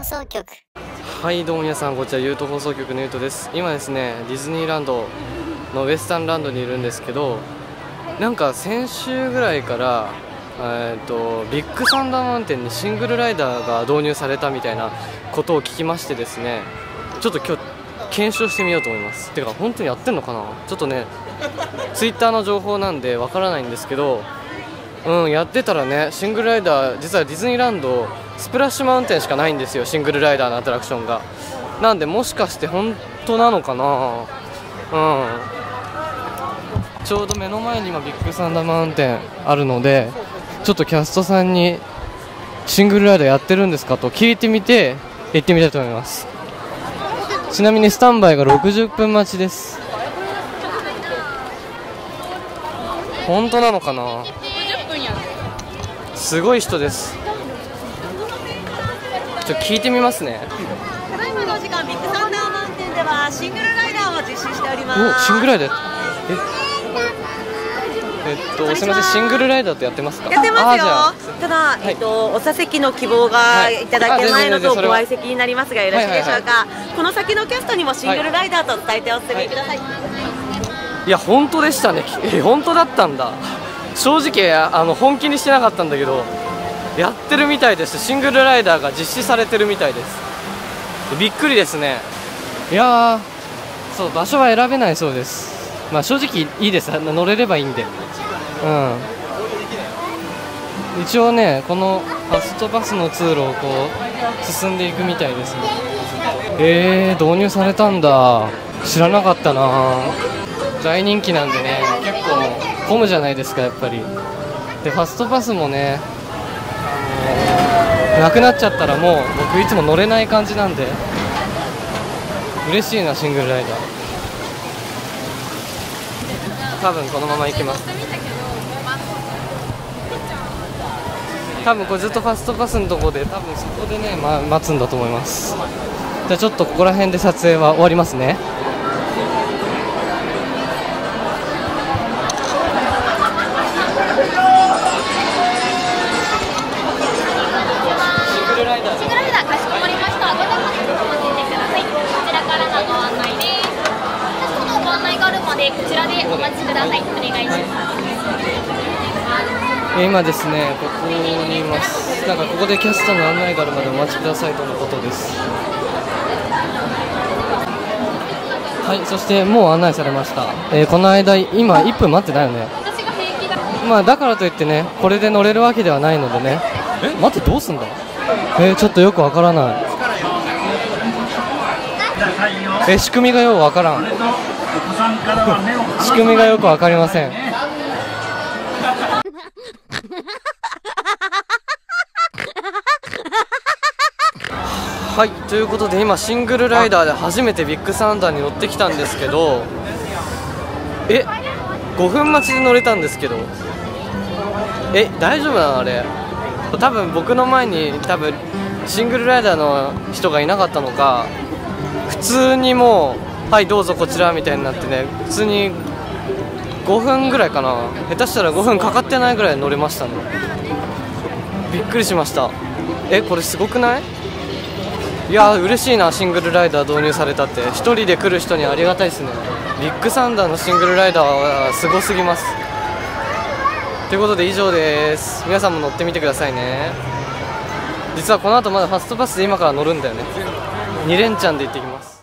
送局。 はい、どうも皆さん、こちらゆうと放送局のゆうとです。今ですね、ディズニーランドのウエスタンランドにいるんですけど、なんか先週ぐらいからビッグサンダーマウンテンにシングルライダーが導入されたみたいなことを聞きましてですね、ちょっと今日検証してみようと思います。てか本当にやってんのかな、ちょっとねツイッターの情報なんでわからないんですけど、やってたらね、シングルライダー、実はディズニーランドスプラッシュマウンテンしかないんですよ、シングルライダーのアトラクションが。なんでもしかして本当なのかな。ちょうど目の前に今ビッグサンダーマウンテンあるので、ちょっとキャストさんにシングルライダーやってるんですかと聞いてみて行ってみたいと思います。ちなみにスタンバイが60分待ちです。本当なのかな。すごい人です。ちょっと聞いてみますね。 ただいまのお時間、ビッグサンダーマウンテンではシングルライダーを実施しております。 お、シングルライダー。すみません、シングルライダーってやってますか？ やってますよ。ただ、 はい、 お座席の希望がいただけないのとご相席になりますが、よろしいでしょうか。この先のキャストにもシングルライダーと伝えてお進みください。 いや、本当でしたね。本当だったんだ。正直本気にしてなかったんだけど、やってるみたいです。シングルライダーが実施されてるみたいです。びっくりですね。いやー、そう、場所は選べないそうです。まあ正直いいです。乗れればいいんで。一応ね、このファストパスの通路をこう進んでいくみたいですね。導入されたんだ。知らなかったな。大人気なんでね、結構混むじゃないですか、やっぱり。でファストパスもね、なくなっちゃったらもう僕いつも乗れない感じなんで嬉しいな、シングルライダー。多分このまま行きます。多分これずっとファストパスのとこで、多分そこでね、待つんだと思います。じゃあちょっとここら辺で撮影は終わりますね。 こちらでお待ちください。お願いします。 今ですね、ここにいます。なんかここでキャストの案内があるまでお待ちくださいとのことです。はい、そしてもう案内されました。この間今1分待ってないよね。まあだからといってね、これで乗れるわけではないのでね。待って、どうすんだ。ちょっとよくわからない。仕組みがよくわからん。仕組みがよくわかりません。はい、ということで今シングルライダーで初めてビッグサンダーに乗ってきたんですけど、5分待ちで乗れたんですけど、大丈夫なのあれ。多分僕の前にシングルライダーの人がいなかったのか、普通にもうはいどうぞこちらみたいになってね、普通に5分ぐらいかな、下手したら5分かかってないぐらい乗れましたね。びっくりしました。これすごくない？いやー、嬉しいな、シングルライダー導入されたって。1人で来る人にありがたいですね。ビッグサンダーのシングルライダーはすごすぎます。ということで以上です。皆さんも乗ってみてくださいね。実はこの後まだファストパスで今から乗るんだよね。2連チャンで行ってきます。